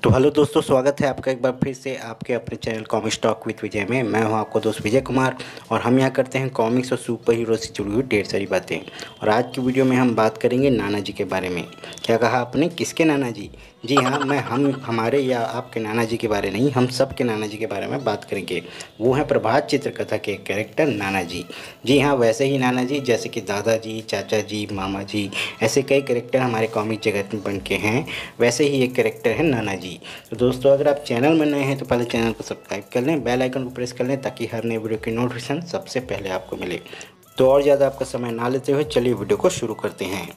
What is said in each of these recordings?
तो हेलो दोस्तों, स्वागत है आपका एक बार फिर से आपके अपने channel comics talk with Vijay में। मैं हूं आपको दोस्त विजय कुमार और हम यहाँ करते हैं कॉमिक्स और सुपर हीरो से जुड़ी हुई ढेर सारी बातें। और आज की वीडियो में हम बात करेंगे नाना जी के बारे में। क्या कहा आपने, किसके नाना जी? जी हाँ, हमारे या आपके नाना जी के बारे नहीं, हम सब के नाना जी के बारे में बात करेंगे। वो हैं प्रभात चित्रकथा के कैरेक्टर नाना जी। जी हाँ, वैसे ही नाना जी जैसे कि दादाजी, चाचा जी, मामा जी, ऐसे कई कैरेक्टर हमारे कॉमिक जगत में बन के हैं, वैसे ही एक कैरेक्टर है नाना जी। तो दोस्तों, अगर आप चैनल में नए हैं तो पहले चैनल को सब्सक्राइब कर लें, बेल आइकन को प्रेस कर लें ताकि हर नई वीडियो की नोटिफिकेशन सबसे पहले आपको मिले। तो और ज़्यादा आपका समय ना लेते हुए चलिए वीडियो को शुरू करते हैं।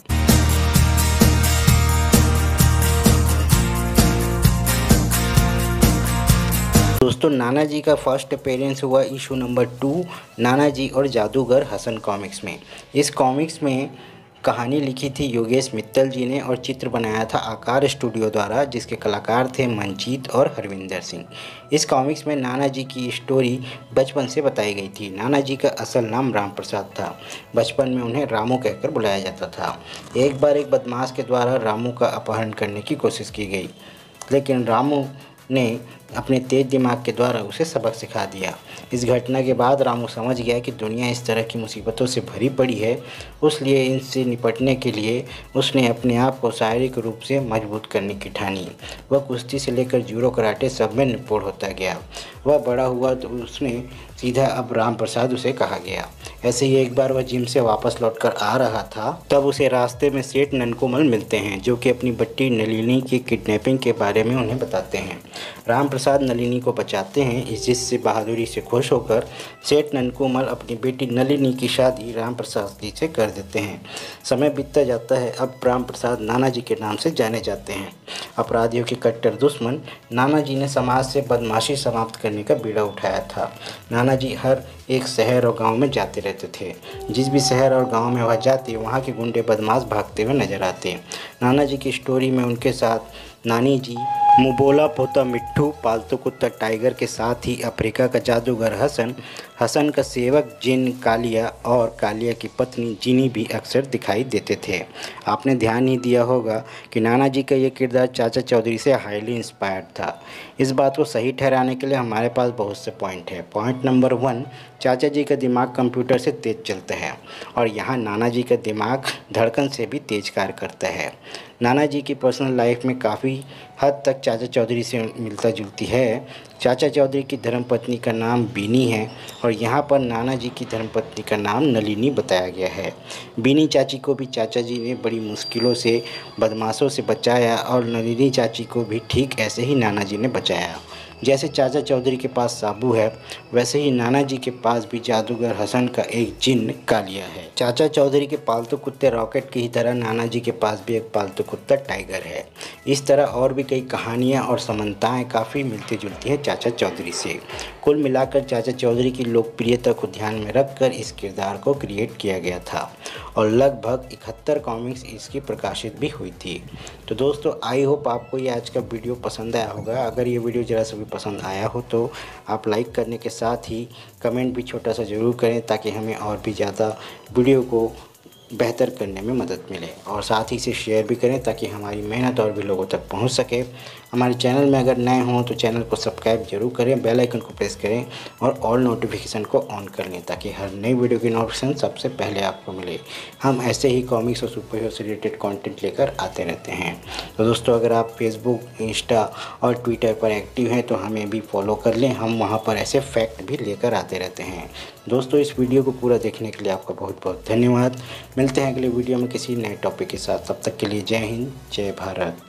दोस्तों, नाना जी का फर्स्ट अपीयरेंस हुआ इशू नंबर 2 नाना जी और जादूगर हसन कॉमिक्स में। इस कॉमिक्स में कहानी लिखी थी योगेश मित्तल जी ने और चित्र बनाया था आकार स्टूडियो द्वारा, जिसके कलाकार थे मंजीत और हरविंदर सिंह। इस कॉमिक्स में नाना जी की स्टोरी बचपन से बताई गई थी। नाना जी का असल नाम राम प्रसाद था। बचपन में उन्हें रामू कहकर बुलाया जाता था। एक बार एक बदमाश के द्वारा रामू का अपहरण करने की कोशिश की गई, लेकिन रामू ने अपने तेज दिमाग के द्वारा उसे सबक सिखा दिया। इस घटना के बाद रामू समझ गया कि दुनिया इस तरह की मुसीबतों से भरी पड़ी है, इसलिए इनसे निपटने के लिए उसने अपने आप को शारीरिक रूप से मजबूत करने की ठानी। वह कुश्ती से लेकर जूडो कराटे सब में निपुण होता गया। वह बड़ा हुआ तो उसने सीधा अब राम प्रसाद उसे कहा गया। ऐसे ही एक बार वह जिम से वापस लौटकर आ रहा था, तब उसे रास्ते में सेठ ननकोमल मिलते हैं, जो कि अपनी बट्टी नलिनी की किडनैपिंग के बारे में उन्हें बताते हैं। राम प्रसाद नलिनी को बचाते हैं। इस जिससे बहादुरी से खुश होकर सेठ ननकोमल अपनी बेटी नलिनी की शादी राम प्रसाद जी से कर देते हैं। समय बीतता जाता है। अब राम प्रसाद नाना जी के नाम से जाने जाते हैं। अपराधियों के कट्टर दुश्मन नाना जी ने समाज से बदमाशी समाप्त करने का बीड़ा उठाया था। नाना जी हर एक शहर और गांव में जाते रहते थे। जिस भी शहर और गांव में वह जाते, वहां के गुंडे बदमाश भागते हुए नजर आते। नाना जी की स्टोरी में उनके साथ नानी जी, मुबोला पोता मिट्ठू, पालतू कुत्ता टाइगर के साथ ही अफ्रीका का जादूगर हसन, हसन का सेवक जिन कालिया और कालिया की पत्नी जिनी भी अक्सर दिखाई देते थे। आपने ध्यान नहीं दिया होगा कि नाना जी का ये किरदार चाचा चौधरी से हाईली इंस्पायर्ड था। इस बात को सही ठहराने के लिए हमारे पास बहुत से पॉइंट है। पॉइंट नंबर 1, चाचा जी का दिमाग कंप्यूटर से तेज चलता है और यहाँ नाना जी का दिमाग धड़कन से भी तेज कार्य करता है। नाना जी की पर्सनल लाइफ में काफ़ी हद तक चाचा चौधरी से मिलता जुलती है। चाचा चौधरी की धर्मपत्नी का नाम बीनी है और यहाँ पर नाना जी की धर्मपत्नी का नाम नलिनी बताया गया है। बीनी चाची को भी चाचा जी ने बड़ी मुश्किलों से बदमाशों से बचाया और नलिनी चाची को भी ठीक ऐसे ही नाना जी ने बचाया। जैसे चाचा चौधरी के पास साबू है, वैसे ही नाना जी के पास भी जादूगर हसन का एक जिन्न कालिया है। चाचा चौधरी के पालतू कुत्ते रॉकेट की ही तरह नाना जी के पास भी एक पालतू कुत्ता टाइगर है। इस तरह और भी कई कहानियाँ और समानताएँ काफ़ी मिलती जुलती हैं चाचा चौधरी से। कुल मिलाकर चाचा चौधरी की लोकप्रियता को ध्यान में रखकर इस किरदार को क्रिएट किया गया था और लगभग 71 कॉमिक्स इसकी प्रकाशित भी हुई थी। तो दोस्तों, आई होप आपको ये आज का वीडियो पसंद आया होगा। अगर ये वीडियो ज़रा सा भी पसंद आया हो तो आप लाइक करने के साथ ही कमेंट भी छोटा सा ज़रूर करें, ताकि हमें और भी ज़्यादा वीडियो को बेहतर करने में मदद मिले। और साथ ही इसे शेयर भी करें ताकि हमारी मेहनत और भी लोगों तक पहुंच सके। हमारे चैनल में अगर नए हों तो चैनल को सब्सक्राइब जरूर करें, बेल आइकन को प्रेस करें और ऑल नोटिफिकेशन को ऑन कर लें ताकि हर नई वीडियो की नोटिफिकेशन सबसे पहले आपको मिले। हम ऐसे ही कॉमिक्स और सुपर हीरो से रिलेटेड कंटेंट लेकर आते रहते हैं। तो दोस्तों, अगर आप फेसबुक, इंस्टा और ट्विटर पर एक्टिव हैं तो हमें भी फॉलो कर लें। हम वहाँ पर ऐसे फैक्ट भी लेकर आते रहते हैं। दोस्तों, इस वीडियो को पूरा देखने के लिए आपका बहुत बहुत धन्यवाद। मिलते हैं अगले वीडियो में किसी नए टॉपिक के साथ। तब तक के लिए जय हिंद, जय भारत।